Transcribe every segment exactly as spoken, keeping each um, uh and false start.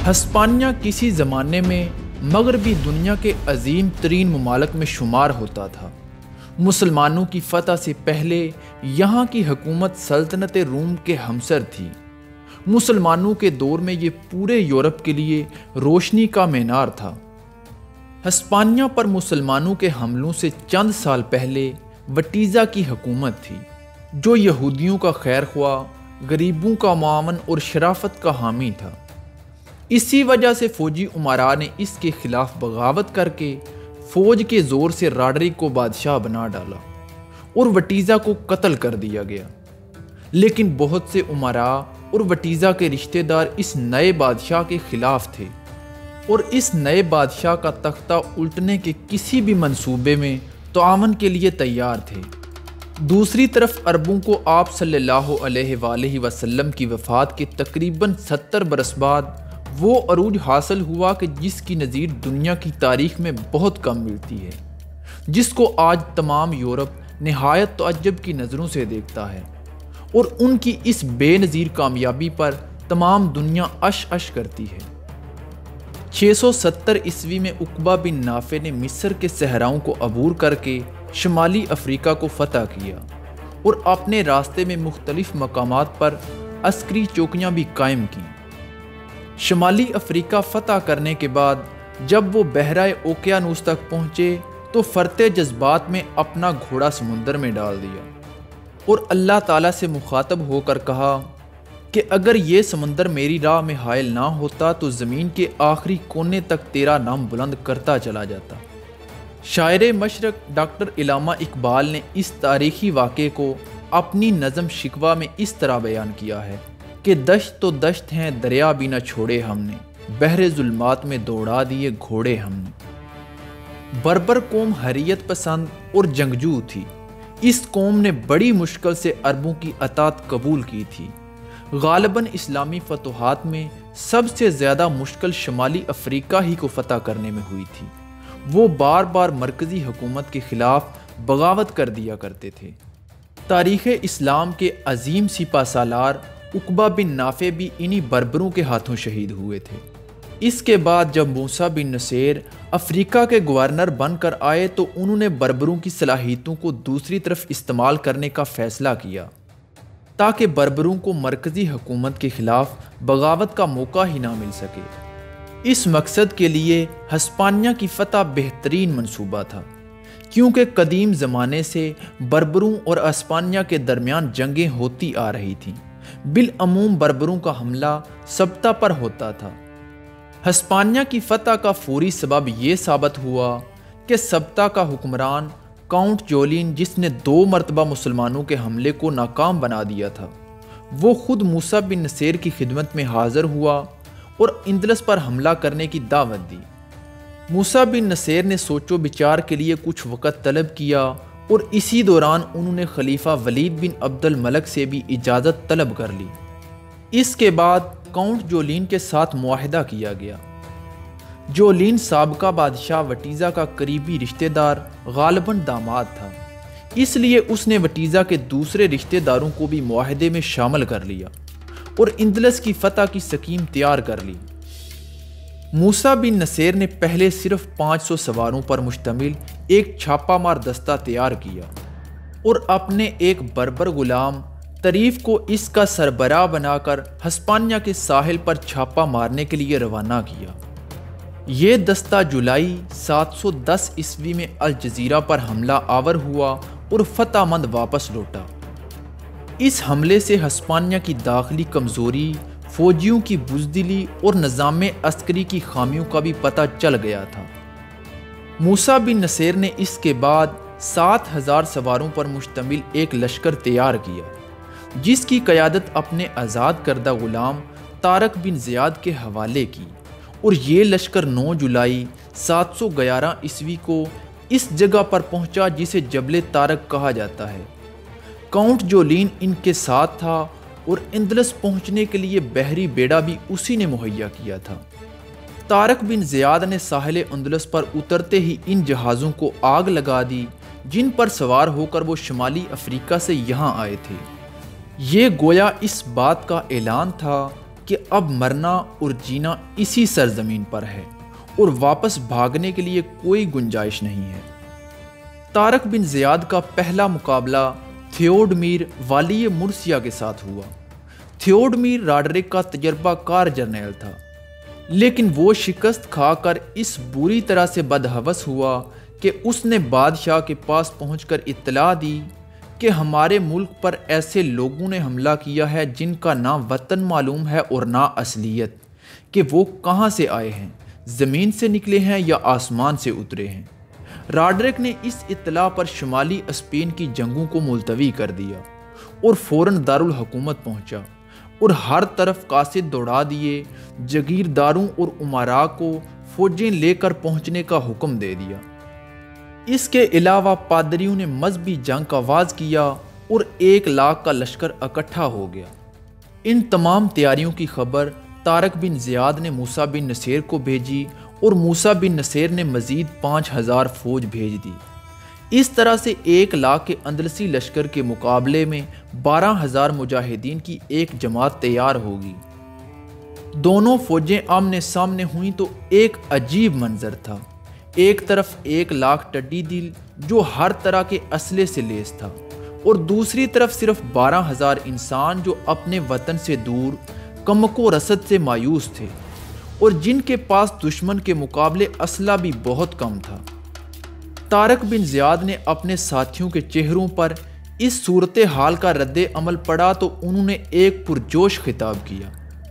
ہسپانیہ کسی زمانے میں مغربی دنیا کے عظیم ترین ممالک میں شمار ہوتا تھا۔ مسلمانوں کی فتح سے پہلے یہاں کی حکومت سلطنت روم کے ہمسر تھی۔ مسلمانوں کے دور میں یہ پورے یورپ کے لیے روشنی کا مینار تھا۔ ہسپانیہ پر مسلمانوں کے حملوں سے چند سال پہلے وٹیزا کی حکومت تھی، جو یہودیوں کا خیر خواہ، غریبوں کا معاون اور شرافت کا حامی تھا۔ اسی وجہ سے فوجی امراء نے اس کے خلاف بغاوت کر کے فوج کے زور سے راڈرک کو بادشاہ بنا ڈالا اور وٹیزا کو قتل کر دیا گیا۔ لیکن بہت سے امراء اور وٹیزا کے رشتہ دار اس نئے بادشاہ کے خلاف تھے اور اس نئے بادشاہ کا تختہ الٹنے کے کسی بھی منصوبے میں تعاون کے لیے تیار تھے۔ دوسری طرف عربوں کو آپ صلی اللہ علیہ وآلہ وسلم کی وفات کے تقریباً ستر برس بعد وہ عروج حاصل ہوا کہ جس کی نظیر دنیا کی تاریخ میں بہت کم ملتی ہے، جس کو آج تمام یورپ نہایت تعجب کی نظروں سے دیکھتا ہے، اور ان کی اس بے نظیر کامیابی پر تمام دنیا اش اش کرتی ہے۔ چھ سو ستر عیسوی میں عقبہ بن نافع نے مصر کے صحراؤں کو عبور کر کے شمالی افریقہ کو فتح کیا اور اپنے راستے میں مختلف مقامات پر عسکری چوکیاں بھی قائم کیں۔ شمالی افریقہ فتح کرنے کے بعد جب وہ بحیرہ اوقیانوس تک پہنچے تو فرتے جذبات میں اپنا گھوڑا سمندر میں ڈال دیا اور اللہ تعالیٰ سے مخاطب ہو کر کہا کہ اگر یہ سمندر میری راہ میں حائل نہ ہوتا تو زمین کے آخری کونے تک تیرا نام بلند کرتا چلا جاتا۔ شاعر مشرق ڈاکٹر علامہ اقبال نے اس تاریخی واقعے کو اپنی نظم شکوہ میں اس طرح بیان کیا ہے کہ دشت تو دشت ہیں دریا بھی نہ چھوڑے ہم نے، بحر ظلمات میں دوڑا دیے گھوڑے ہم نے۔ بربر قوم حریت پسند اور جنگجو تھی۔ اس قوم نے بڑی مشکل سے عربوں کی اطاعت قبول کی تھی۔ غالباً اسلامی فتوحات میں سب سے زیادہ مشکل شمالی افریقہ ہی کو فتح کرنے میں ہوئی تھی۔ وہ بار بار مرکزی حکومت کے خلاف بغاوت کر دیا کرتے تھے۔ تاریخ اسلام کے عظیم سپہ سالار عقبہ بن نافع بھی انہی بربروں کے ہاتھوں شہید ہوئے تھے۔ اس کے بعد جب موسیٰ بن نصیر افریقہ کے گورنر بن کر آئے تو انہوں نے بربروں کی صلاحیتوں کو دوسری طرف استعمال کرنے کا فیصلہ کیا تاکہ بربروں کو مرکزی حکومت کے خلاف بغاوت کا موقع ہی نہ مل سکے۔ اس مقصد کے لیے ہسپانیہ کی فتح بہترین منصوبہ تھا، کیونکہ قدیم زمانے سے بربروں اور ہسپانیہ کے درمیان جنگیں ہوتی آ رہی تھیں۔ بالعموم بربروں کا حملہ سبتا پر ہوتا تھا۔ ہسپانیہ کی فتح کا فوری سبب یہ ثابت ہوا کہ سبتا کا حکمران کاؤنٹ جولین، جس نے دو مرتبہ مسلمانوں کے حملے کو ناکام بنا دیا تھا، وہ خود موسیٰ بن نصیر کی خدمت میں حاضر ہوا اور اندلس پر حملہ کرنے کی دعوت دی۔ موسیٰ بن نصیر نے سوچ و بچار کے لیے کچھ وقت طلب کیا اور اسی دوران انہوں نے خلیفہ ولید بن عبد الملک سے بھی اجازت طلب کر لی۔ اس کے بعد کاؤنٹ جولین کے ساتھ معاہدہ کیا گیا۔ جولین سابقہ بادشاہ وٹیزا کا قریبی رشتہ دار، غالباً داماد تھا، اس لیے اس نے وٹیزا کے دوسرے رشتہ داروں کو بھی معاہدے میں شامل کر لیا اور اندلس کی فتح کی سکیم تیار کر لی۔ موسیٰ بن نصیر نے پہلے صرف پانچ سو سواروں پر مشتمل ایک چھاپہ مار دستہ تیار کیا اور اپنے ایک بربر غلام طریف کو اس کا سربراہ بنا کر ہسپانیہ کے ساحل پر چھاپہ مارنے کے لیے روانہ کیا۔ یہ دستہ جولائی سات سو دس عیسوی میں الجزیرہ پر حملہ آور ہوا اور فتح مند واپس لوٹا۔ اس حملے سے ہسپانیہ کی داخلی کمزوری، فوجیوں کی بزدلی اور نظام عسکری کی خامیوں کا بھی پتہ چل گیا تھا۔ موسیٰ بن نصیر نے اس کے بعد سات ہزار سواروں پر مشتمل ایک لشکر تیار کیا، جس کی قیادت اپنے آزاد کردہ غلام طارق بن زیاد کے حوالے کی، اور یہ لشکر نو جولائی سات سو گیارہ عیسوی کو اس جگہ پر پہنچا جسے جبل طارق کہا جاتا ہے۔ کاؤنٹ جولین ان کے ساتھ تھا اور اندلس پہنچنے کے لیے بحری بیڑا بھی اسی نے مہیا کیا تھا۔ طارق بن زیاد نے ساحل اندلس پر اترتے ہی ان جہازوں کو آگ لگا دی جن پر سوار ہو کر وہ شمالی افریقہ سے یہاں آئے تھے۔ یہ گویا اس بات کا اعلان تھا کہ اب مرنا اور جینا اسی سرزمین پر ہے اور واپس بھاگنے کے لیے کوئی گنجائش نہیں ہے۔ طارق بن زیاد کا پہلا مقابلہ تھیوڈمیر والی مرسیا کے ساتھ ہوا۔ تھیوڈمیر راڈرک کا تجربہ کار جرنیل تھا، لیکن وہ شکست کھا کر اس بری طرح سے بدحوث ہوا کہ اس نے بادشاہ کے پاس پہنچ کر اطلاع دی کہ ہمارے ملک پر ایسے لوگوں نے حملہ کیا ہے جن کا نہ وطن معلوم ہے اور نہ اصلیت، کہ وہ کہاں سے آئے ہیں، زمین سے نکلے ہیں یا آسمان سے اترے ہیں۔ راڈرک نے اس اطلاع پر شمالی اسپین کی جنگوں کو ملتوی کر دیا اور فوراً دارالحکومت پہنچا اور ہر طرف قاصد دوڑا دیے، جگیرداروں اور امراء کو فوجیں لے کر پہنچنے کا حکم دے دیا۔ اس کے علاوہ پادریوں نے مذہبی جنگ کا آغاز کیا اور ایک لاکھ کا لشکر اکٹھا ہو گیا۔ ان تمام تیاریوں کی خبر طارق بن زیاد نے موسیٰ بن نصیر کو بھیجی اور موسیٰ بن نصیر نے مزید پانچ ہزار فوج بھیج دی۔ اس طرح سے ایک لاکھ کے اندلسی لشکر کے مقابلے میں بارہ ہزار مجاہدین کی ایک جماعت تیار ہوگی۔ دونوں فوجیں آمنے سامنے ہوئیں تو ایک عجیب منظر تھا۔ ایک طرف ایک لاکھ ٹڈی دل جو ہر طرح کے اسلحے سے لیس تھا، اور دوسری طرف صرف بارہ ہزار انسان جو اپنے وطن سے دور، کمک و رسد سے مایوس تھے، اور جن کے پاس دشمن کے مقابلے اسلحہ بھی بہت کم تھا۔ طارق بن زیاد نے اپنے ساتھیوں کے چہروں پر اس صورتحال کا رد عمل پڑا تو انہوں نے ایک پرجوش خطاب کیا۔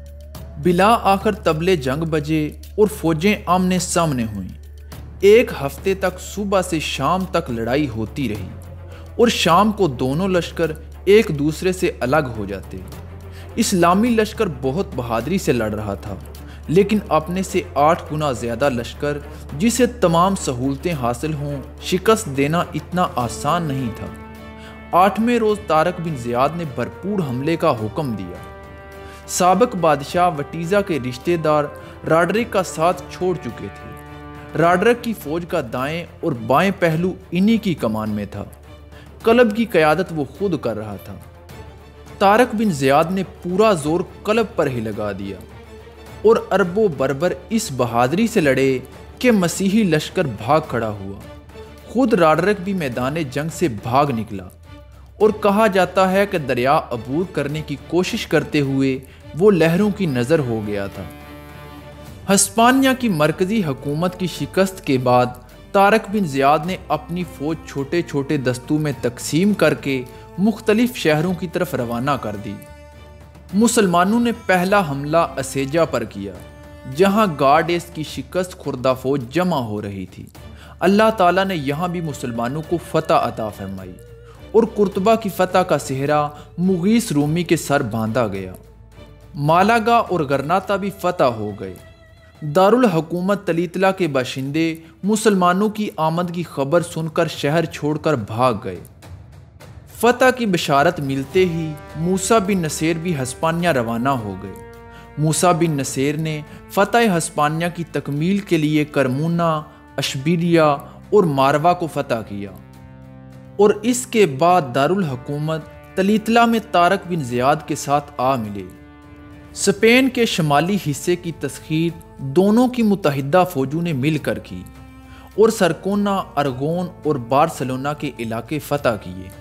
بلا آخر طبلے جنگ بجے اور فوجیں آمنے سامنے ہوئیں۔ ایک ہفتے تک صبح سے شام تک لڑائی ہوتی رہی اور شام کو دونوں لشکر ایک دوسرے سے الگ ہو جاتے۔ اسلامی لشکر بہت بہادری سے لڑ رہا تھا، لیکن اپنے سے آٹھ گنا زیادہ لشکر جسے تمام سہولتیں حاصل ہوں شکست دینا اتنا آسان نہیں تھا۔ آٹھویں روز طارق بن زیاد نے بھرپور حملے کا حکم دیا۔ سابق بادشاہ وٹیزا کے رشتہ دار راڈرک کا ساتھ چھوڑ چکے تھے۔ راڈرک کی فوج کا دائیں اور بائیں پہلو انہی کی کمان میں تھا۔ قلب کی قیادت وہ خود کر رہا تھا۔ طارق بن زیاد نے پورا زور قلب پر ہی لگا دیا اور عرب و بربر اس بہادری سے لڑے کہ مسیحی لشکر بھاگ کھڑا ہوا۔ خود راڈرک بھی میدان جنگ سے بھاگ نکلا اور کہا جاتا ہے کہ دریا عبور کرنے کی کوشش کرتے ہوئے وہ لہروں کی نظر ہو گیا تھا۔ ہسپانیہ کی مرکزی حکومت کی شکست کے بعد طارق بن زیاد نے اپنی فوج چھوٹے چھوٹے دستوں میں تقسیم کر کے مختلف شہروں کی طرف روانہ کر دی۔ مسلمانوں نے پہلا حملہ اسیجا پر کیا، جہاں گارڈیس کی شکست خوردہ فوج جمع ہو رہی تھی۔ اللہ تعالیٰ نے یہاں بھی مسلمانوں کو فتح عطا فرمائی اور قرطبہ کی فتح کا سہرا مغیث رومی کے سر باندھا گیا۔ مالاگا اور گرناطہ بھی فتح ہو گئے۔ دارالحکومت تلیتلا کے باشندے مسلمانوں کی آمد کی خبر سن کر شہر چھوڑ کر بھاگ گئے۔ فتح کی بشارت ملتے ہی موسیٰ بن نصیر بھی ہسپانیہ روانہ ہو گئے۔ موسیٰ بن نصیر نے فتح ہسپانیہ کی تکمیل کے لیے کرمونا، اشبیلیا اور ماروا کو فتح کیا، اور اس کے بعد دارالحکومت تلیتلا میں طارق بن زیاد کے ساتھ آ ملے۔ اسپین کے شمالی حصے کی تسخیر دونوں کی متحدہ فوجوں نے مل کر کی اور سرکونا، ارگون اور بارسلونا کے علاقے فتح کیے۔